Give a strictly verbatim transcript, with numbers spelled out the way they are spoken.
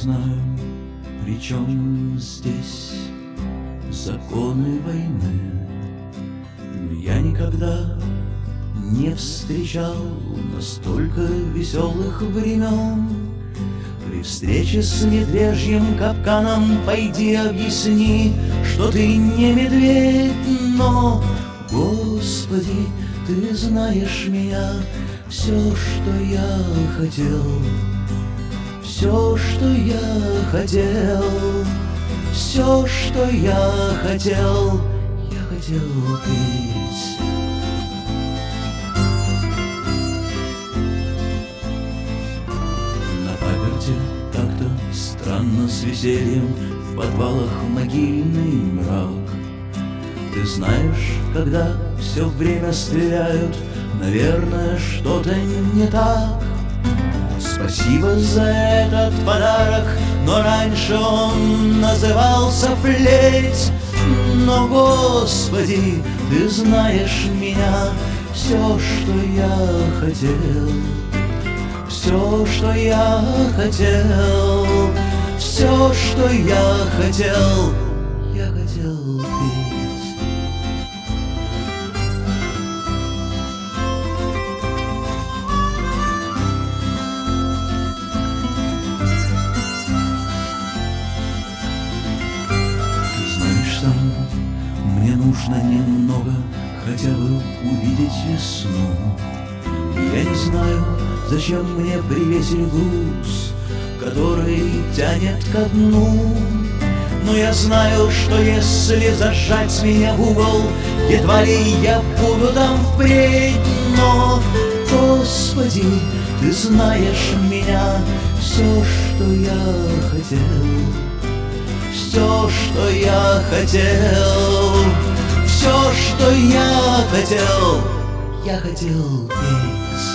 знаю, при чем здесь законы войны, но я никогда не встречал настолько веселых времен. При встрече с медвежьим капканом пойди объясни, что ты не медведь, но, Господи, ты знаешь меня, все, что я хотел, все, что я хотел, все, что я хотел, я хотел петь. На паперти как-то странно с весельем, в подвалах могильный мрак. Ты знаешь, когда все время стреляют, наверное, что-то не так. Спасибо за этот подарок, но раньше он назывался плеть. Но, Господи, ты знаешь меня, все, что я хотел, все, что я хотел, все, что я хотел, я хотел петь. Мне нужно немного хотя бы увидеть весну. И я не знаю, зачем мне привесили груз, который тянет ко дну. Но я знаю, что если зажать меня в угол, едва ли я буду там впредь. Но, Господи, ты знаешь меня, все, что я хотел, все, что я хотел, все, что я хотел, я хотел петь.